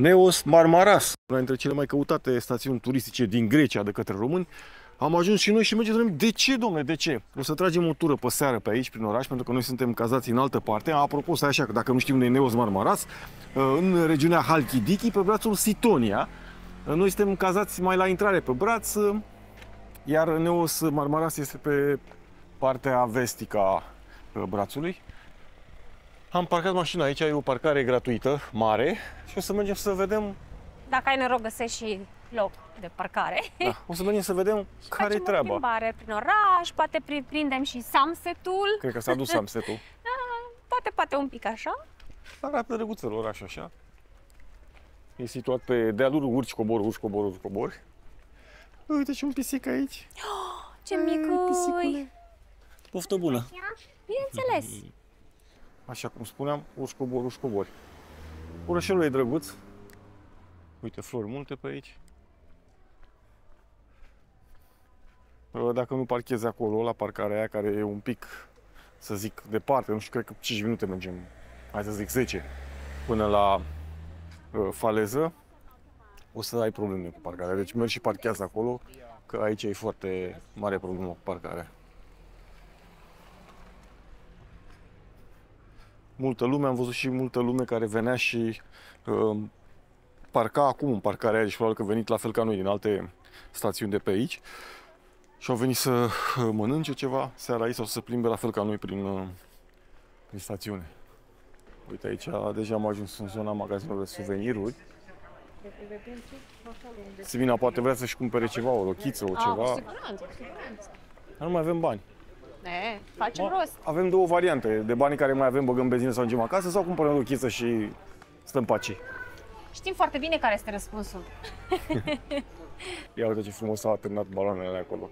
Neos Marmaras, una dintre cele mai căutate stațiuni turistice din Grecia de către români. Am ajuns și noi și mergem să vedem de ce, domnule, de ce? O să tragem o tură pe seară pe aici, prin oraș, pentru că noi suntem cazați în altă parte. Apropo, stai așa, că dacă nu știm unde e Neos Marmaras, în regiunea Halkidiki, pe brațul Sitonia. Noi suntem cazați mai la intrare pe braț, iar Neos Marmaras este pe partea vestică a brațului. Am parcat mașina aici, e o parcare gratuită, mare, și o să mergem să vedem. Dacă ai noroc, găsești și loc de parcare. Da, o să mergem să vedem care e treaba. Facem o plimbare prin oraș, poate prindem și sunset-ul. Cred că s-a dus sunset-ul. Poate un pic așa. Arată drăguțel oraș așa. E situat pe dealul, urci, cobori, urci, cobori, urci, cobori. Uite și un pisic aici. Oh, ce mic! Poftă bună! Bineînțeles! Așa cum spuneam, urci, cobori, urci, cobori. Orășelul e drăguț. Uite, flori multe pe aici. Dacă nu parchezi acolo, la parcarea aia, care e un pic, să zic, departe, nu știu, cred că 5 minute mergem, hai să zic 10, până la faleză, o să ai probleme cu parcarea. Deci mergi și parchează acolo, că aici e foarte mare problemă cu parcarea. Multă lume, am văzut și multă lume care venea și parca acum în parcarea aia, deci probabil că venit la fel ca noi din alte stațiuni de pe aici și au venit să mănânce ceva seara aici sau să se plimbe la fel ca noi prin stațiune. Uite aici, deja am ajuns în zona magazinelor de suveniruri. Simina poate vrea să-și cumpere ceva, o rochiță, o ceva. Cu siguranță, cu siguranță. Dar nu mai avem bani. Facem rost. Avem două variante, de banii care mai avem, băgăm benzină sau mergem acasă sau cumpărăm rochiță și stăm paci. Știm foarte bine care este răspunsul. Ia uite ce frumos s-au atârnat baloanele acolo.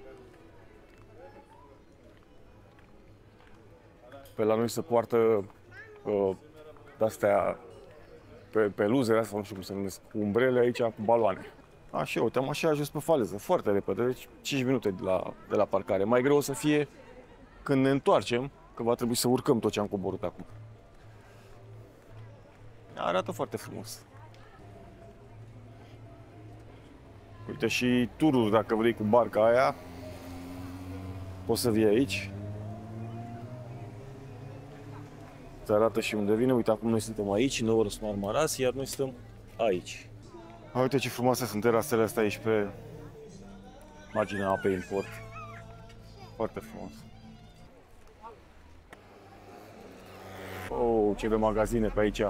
Pe la noi se poartă de-astea pe luzele astea, nu știu cum se numesc, cu umbrele aici cu baloane. Așa, uite, am așa ajuns pe faleză, foarte repede, deci 5 minute de la parcare. Mai greu o să fie când ne întoarcem, că va trebui să urcăm tot ce am coborât acum. Arată foarte frumos. Uite și tururi, dacă vrei, cu barca aia, poți să vii aici. Îți arată și unde vine. Uite, acum noi suntem aici, Neos Marmaras, iar noi suntem aici. Uite ce frumoase sunt terasele astea aici pe marginea apei în port. Foarte frumos. Oh, ce de magazine pe aici.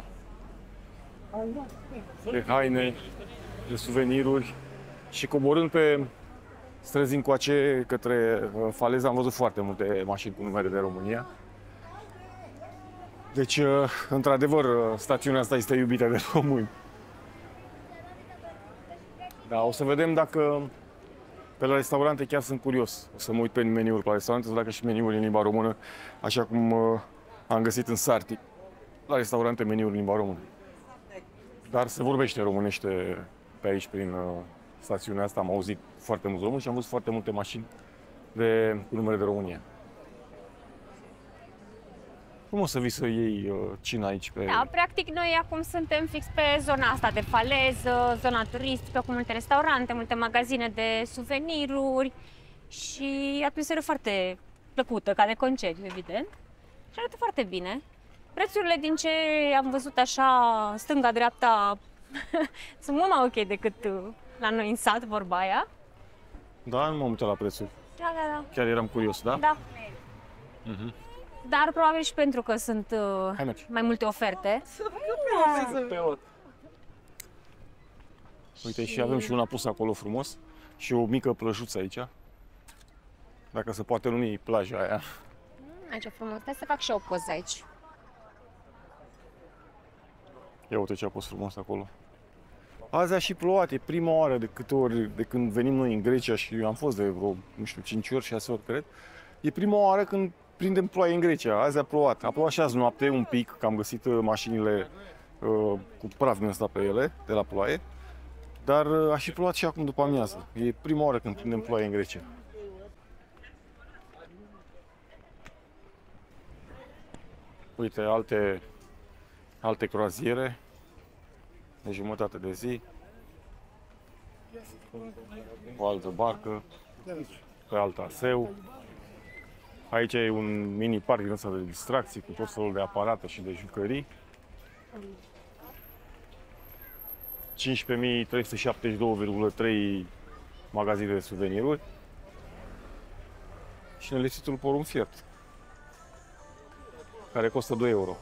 De haine, de suveniruri. Și coborând pe străzi încoace către faleză, am văzut foarte multe mașini cu numere de România. Deci, într-adevăr, stațiunea asta este iubită de români. Da, o să vedem dacă pe la restaurante chiar sunt curios. O să mă uit pe meniuri la restaurante, să dacă și meniuri în limba română, așa cum am găsit în Sarti, la restaurante meniuri în limba română. Dar se vorbește românește pe aici, prin stațiunea asta. Am auzit foarte mulți români și am văzut foarte multe mașini cu numere de România. Cum o să vii să iei cina aici pe... Da, practic noi acum suntem fix pe zona asta de faleză, zona turistică, cu multe restaurante, multe magazine de suveniruri și atmosferă foarte plăcută, ca de concediu, evident. Și arată foarte bine. Prețurile, din ce am văzut așa, stânga-dreapta, sunt mult mai ok decât la noi în sat, vorba aia. Da, nu m-am uitat la prețuri. Da. Chiar eram curios, da? Da. Dar probabil și pentru că sunt mai multe oferte. Uite, și avem și una pusă acolo frumos și o mică plăjuță aici. Dacă se poate numi plaja aia. Aici e frumos. Hai să fac și eu o poză aici. Ia uite ce a pus frumos acolo. Azi a și plouat, e prima oară de câte ori de când venim noi în Grecia și am fost de vreo, nu știu, 5 ori, 6 ori, cred. E prima oară când prindem ploaie în Grecia. Azi a plouat. A plouat și azi noapte un pic, că am găsit mașinile cu praf din ăsta pe ele, de la ploaie. Dar a și plouat și acum după amiază. E prima oară când prindem ploaie în Grecia. Uite, alte croaziere. de jumătate de zi. O altă barcă, pe alt aseu. Aici e un mini parc din ăsta de distracții cu tot felul de aparate și de jucării. 15.372,3 magazine de suveniruri și nelipsitul porumb fiert, care costă 2 euro.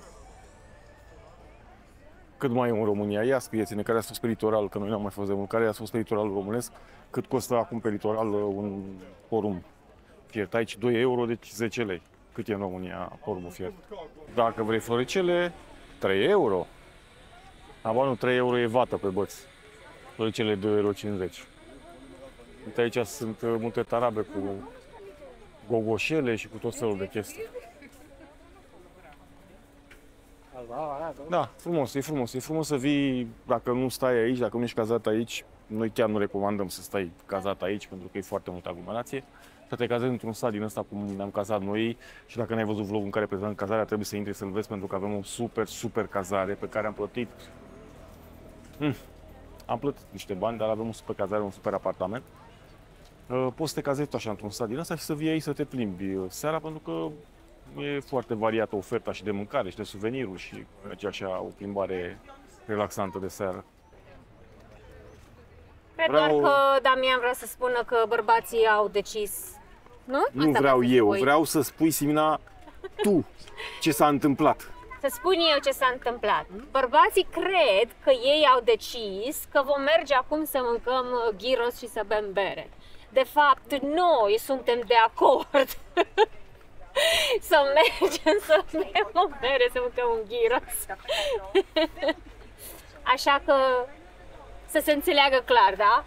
Cât mai e în România? Ia scrieți-ne care a fost pe litoral, că noi n-am mai fost de mult, care a fost pe litoralul românesc, cât costă acum pe litoral un porumb fiert. Aici 2 euro, deci 10 lei. Cât e în România porumbul fiert? Dacă vrei floricele, 3 euro. Abanul 3 euro e vată pe băți. Floricele 2,50 euro. Uite, aici sunt multe tarabe cu gogoșele și cu tot felul de chestii. Da, frumos, e frumos. E frumos să vii, dacă nu stai aici, dacă nu ești cazat aici, noi chiar nu recomandăm să stai cazat aici, pentru că e foarte multă aglomerație. Să te cazezi într-un sat din ăsta cum ne-am cazat noi și dacă n-ai văzut vlogul în care prezentăm cazarea, trebuie să intri să-l vezi, pentru că avem o super cazare pe care am plătit. Am plătit niște bani, dar avem un super cazare, un super apartament. Poți să te cazezi așa într-un sat din ăsta și să vii aici să te plimbi seara, pentru că e foarte variată oferta și de mâncare și de suveniruri și merge așa o plimbare relaxantă de seară. Cred doar că Damian vrea să spună că bărbații au decis, nu? Nu vreau eu, vreau să spui, Simina, tu ce s-a întâmplat. Să spun eu ce s-a întâmplat. Bărbații cred că ei au decis că vom merge acum să mâncăm gyros și să bem bere. De fapt, noi suntem de acord să mergem să bem o bere, să mâncăm un gyros. Așa că să se înțeleagă clar, da?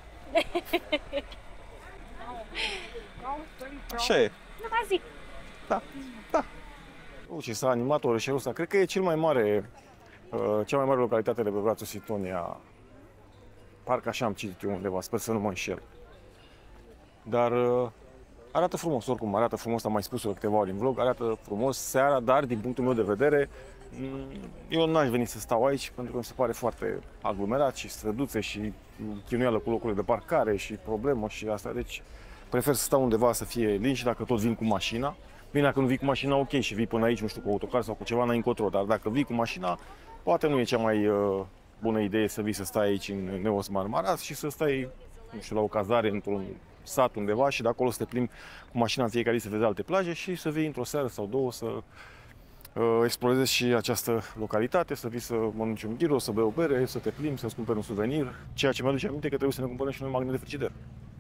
Așa e. Nu mai zic. Da. Și s-a animat orășelul ăsta. Cred că e cea mai mare localitate de pe brațul Sitonia. Parcă așa am citit eu undeva, sper să nu mă înșel. Dar arată frumos, oricum, arată frumos, am mai spus-o de câteva ori în vlog, arată frumos seara, dar din punctul meu de vedere, eu n-aș veni să stau aici, pentru că mi se pare foarte aglomerat și străduțe și chinuială cu locurile de parcare și problemă și asta, deci prefer să stau undeva să fie liniște și dacă tot vin cu mașina. Bine, dacă nu vii cu mașina, ok, și vii până aici, nu știu, cu autocar sau cu ceva, n-ai încotro, dar dacă vii cu mașina, poate nu e cea mai bună idee să vii să stai aici în Neos Marmaras și să stai, nu știu, la o cazare într-un sat undeva și de acolo să te plimbi cu mașina în fiecare zi să vezi alte plaje și să vii într-o seară sau două să explorezi și această localitate, să vii să mănânci un gyro, să bei o bere, să te plimbi, să-ți cumperi un suvenir, ceea ce mi-aduce aminte că trebuie să ne cumpărăm și noi magnet de frigider.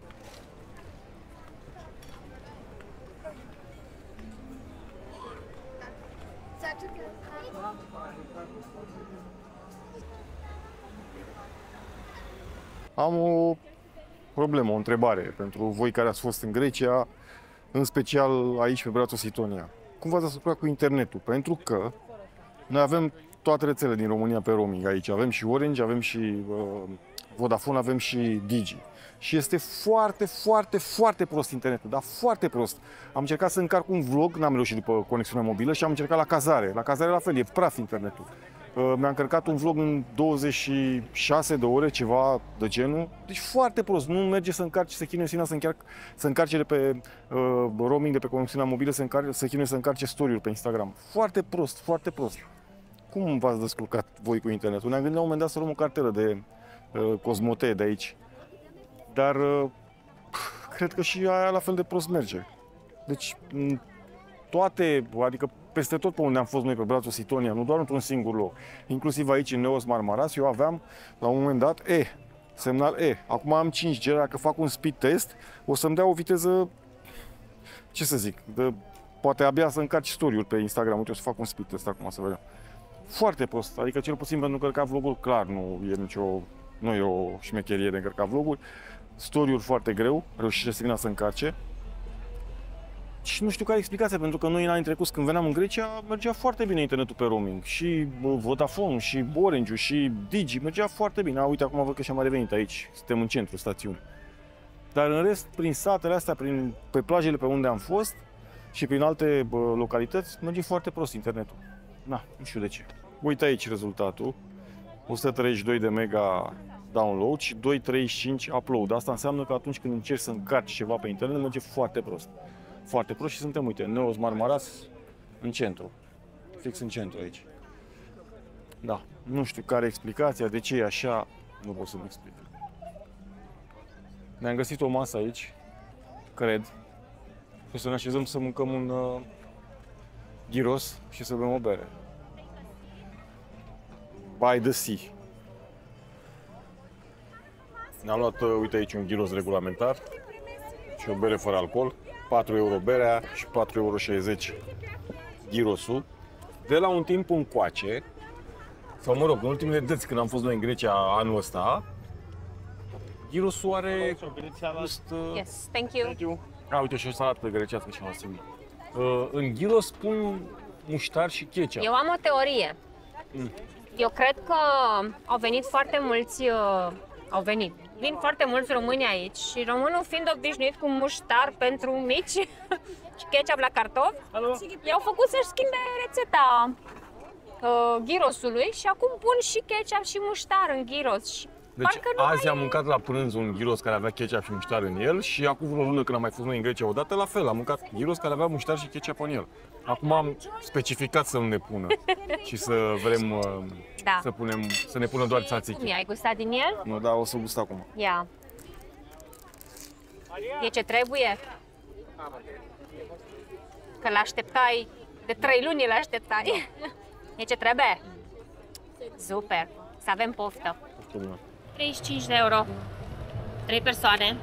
Am o problemă, o întrebare pentru voi care ați fost în Grecia, în special aici pe brațul Sitonia. Cum v-ați descurcat cu internetul? Pentru că noi avem toate rețelele din România pe roaming aici. Avem și Orange, avem și Vodafone, avem și Digi. Și este foarte prost internetul, dar foarte prost. Am încercat să încarc un vlog, n-am reușit după conexiunea mobilă și am încercat la cazare. La cazare la fel, e praf internetul. Mi-a încărcat un vlog în 26 de ore, ceva de genul. Deci foarte prost, nu merge să încarci, să chinuie Sina să încarce de pe roaming, de pe conexiunea mobilă, să chinuie să încarce story-uri pe Instagram. Foarte prost. Cum v-ați descurcat voi cu internetul? Ne-am gândit la un moment dat să luăm o cartelă de Cosmote de aici. Dar cred că și aia la fel de prost merge. Deci toate, adică peste tot pe unde am fost noi pe brațul Sitonia, nu doar într-un singur loc, inclusiv aici în Neos Marmaras, eu aveam la un moment dat semnal E. Acum am 5G, dacă fac un speed test, o să-mi dea o viteză, ce să zic, poate abia să încarci story-uri pe Instagram. Uite, o să fac un speed test acum să vedem. Foarte prost, adică cel puțin pentru încărca vlogul, clar, nu e o șmecherie de încărca vloguri. Story-uri foarte greu, reușește să vină să încarce. Și nu știu care e explicația, pentru că noi în anii trecuți, când veneam în Grecia, mergea foarte bine internetul pe roaming. Și Vodafone, și Orange, și Digi, mergea foarte bine. Uite, acum văd că și-am mai revenit aici, suntem în centru stațiuni. Dar în rest, prin satele astea, pe plajele pe unde am fost și prin alte localități, merge foarte prost internetul. Nu știu de ce. Uite aici rezultatul. 132 de mega download și 2,35 upload. Asta înseamnă că atunci când încerci să încarci ceva pe internet, merge foarte prost. Foarte prost și suntem, uite, Neos Marmaras în centru. Fix în centru aici. Da, nu știu care e explicația, de ce e așa, nu pot să-mi explic. Ne-am găsit o masă aici, cred, și să ne așezăm să mâncăm un gyros și să bem o bere. By the sea. Ne-am luat, uite aici, un gyros regulamentar și o bere fără alcool. 4 euro berea și 4,60 euro gyrosul. De la un timp încoace, sau mă rog, în ultimele dăți când am fost noi în Grecia anul ăsta, gyrosul are gust... Yes, thank you. Uite, și o salată grecească și o simit. În gyros pun muștar și ketchup. Eu am o teorie. Eu cred că au venit foarte mulți, vin foarte mulți români aici și românul fiind obișnuit cu muștar pentru mici și ketchup la cartofi, i-au făcut să-și schimbe rețeta gyrosului și acum pun și ketchup și muștar în gyros. Și deci azi am mâncat la prânz un gyros care avea ketchup și muștar în el și acum vreo lună când am mai fost noi în Grecia odată, la fel, am mâncat gyros care avea muștar și ketchup în el. Acum am specificat să nu ne pună și să vrem să ne pună doar tzatziki. Ai gustat din el? Nu, da, o să gust acum. Ia. E ce trebuie? Că l-așteptai, de 3 luni l-așteptai. E ce trebuie? Super, să avem poftă. 35 de euro, 3 persoane.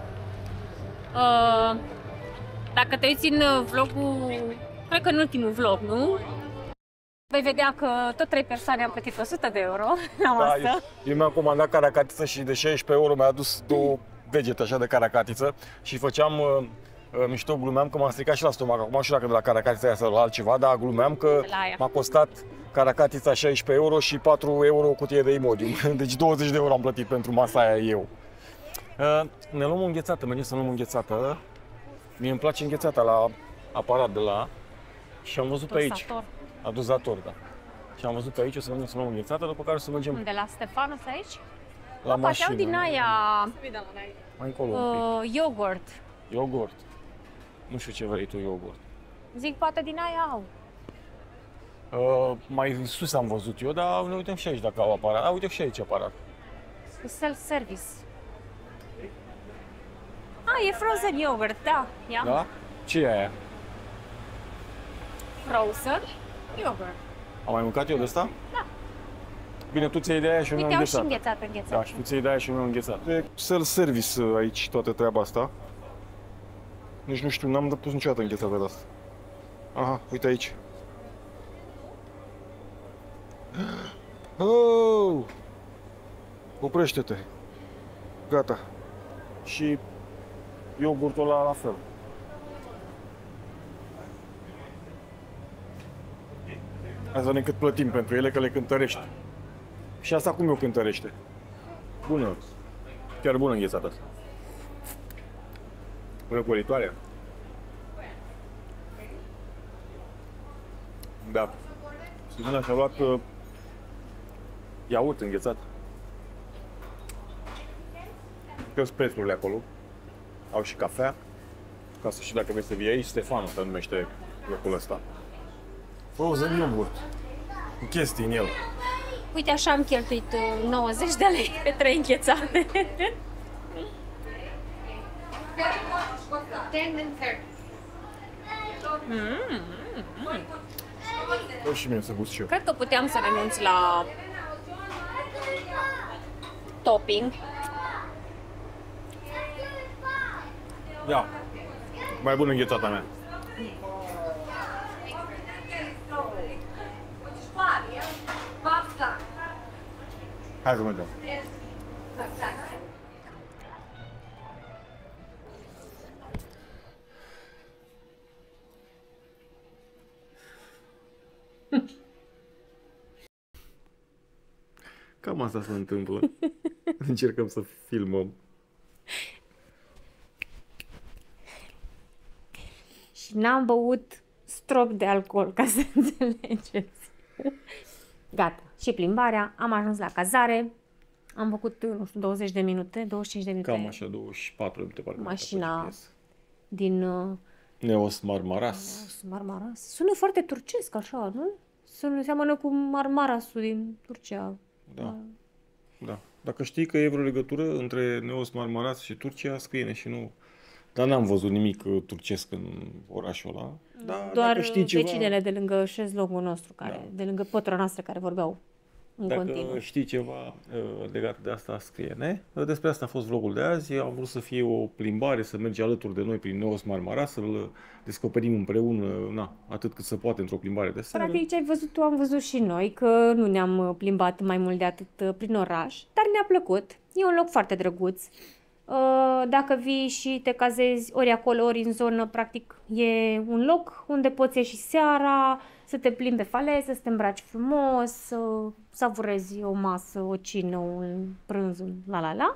Dacă te uiți în vlogul, cred că în ultimul vlog, nu? Vei vedea că tot 3 persoane am plătit 100 de euro la masă. Da, eu mi-am comandat caracatiță și de 16 euro mi-a adus 2 degete așa de caracatiță și făceam mișto, glumeam că m-am stricat și la stomac. Acum nu știu dacă de la caracatița aia sau la altceva, dar glumeam că m-a costat caracatița 16 euro și 4 euro o cutie de Imodium. Deci 20 de euro am plătit pentru masa aia eu. Ne luăm o înghețată, mergem să luăm o înghețată. Mie îmi place înghețata la aparat de la... Și am văzut pe aici. Adozator, da. Și am văzut pe aici, o să mergem să luăm înghețată, după care o să mergem... De la Stefanos aici? La mașină. Poate au din aia... Mai încolo un pic. Yogurt. Yogurt. Nu știu ce vrei tu, yogurt. Zic, poate din aia au. Mai sus am văzut eu, dar ne uităm și aici dacă au aparat. Uite și aici aparat. Self-service. E frozen yogurt, da. Ia. Da? Ce e aia? Frozen yogurt. Am mai mâncat eu de asta? Da. Bine, tu ți-ai de aia și eu mi-am Uite, au înghețat. și înghețat. Da, și tu ți-ai de aia și eu mi-am înghețat. E self-service aici toată treaba asta. Nici nu știu, n-am pus niciodată înghețată de asta. Aha, uite aici. Oh! Oprește-te. Gata. Și iogurtul ăla la fel. Hai să vedem cât plătim pentru ele, că le cântărește. Și asta cum o cântărește? Bună. Chiar bună înghețată asta. Răcoritoare. Da. Simona și-a luat iaurt înghețat. Pe prețurile acolo. Au și cafea. Ca să știi dacă vrei să vii aici, Stefano se numește locul ăsta. Frozen yogurt. Cu chestii în el. Uite, așa am cheltuit 90 de lei pe 3 înghețate. Dă și mine să gust și eu. Cred că puteam să renunț la topping. Ia. Mai bună înghețata mea. Hai să mergem. Cam asta se întâmplă. Încercăm să filmăm. Și n-am băut strop de alcool, ca să înțelegeți. Gata. Și plimbarea. Am ajuns la cazare. Am făcut, nu știu, 20 de minute, 25 de minute. Cam așa, 24 de minute, parcă. Mașina din... Neos Marmaras. Neos Marmaras. Sună foarte turcesc, așa, nu? Seamănă cu Marmarasul din Turcia. Da. Da. Dacă știi că e vreo legătură între Neos Marmaras și Turcia, scrie-ne și nu. Dar n-am văzut nimic turcesc în orașul ăla. Da, doar dacă știi ceva, vecinele de lângă șezlongul nostru, care, de lângă pătura noastră, care vorbeau în dacă continuu. știi ceva legat de asta, scrie-ne. Despre asta a fost vlogul de azi. Am vrut să fie o plimbare, să mergi alături de noi prin Neos Marmaras, să-l descoperim împreună, atât cât se poate într-o plimbare de seară. Practic ce ai văzut tu, am văzut și noi, că nu ne-am plimbat mai mult de atât prin oraș, dar ne-a plăcut. E un loc foarte drăguț. Dacă vii și te cazezi ori acolo, ori în zonă, practic e un loc unde poți ieși seara, să te plimbi pe faleză, să te îmbraci frumos, să savurezi o masă, o cină, un prânz, la.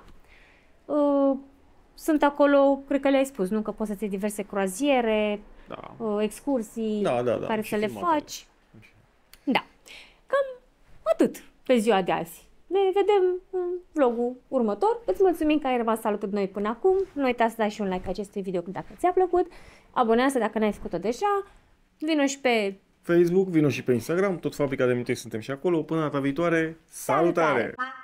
Sunt acolo, cred că le-ai spus, nu? Că poți să-ți iei diverse croaziere, excursii care să le faci. Da. Cam atât pe ziua de azi. Ne vedem în vlogul următor. Îți mulțumim că ai rămas alături de noi până acum. Nu uita să dai și un like acestui video dacă ți-a plăcut. Abonează-te dacă n-ai făcut-o deja. Vino și pe Facebook, vino și pe Instagram. Tot Fabrica de Amintiri suntem și acolo. Până data viitoare, salutare!